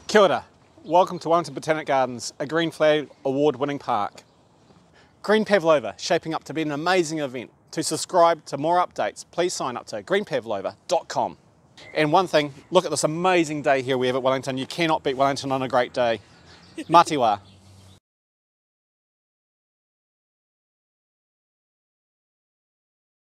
Kia ora. Welcome to Wellington Botanic Gardens, a Green Flag award-winning park. Green Pavlova, shaping up to be an amazing event. To subscribe to more updates, please sign up to greenpavlova.com. And one thing, look at this amazing day here we have at Wellington. You cannot beat Wellington on a great day. Matiwa.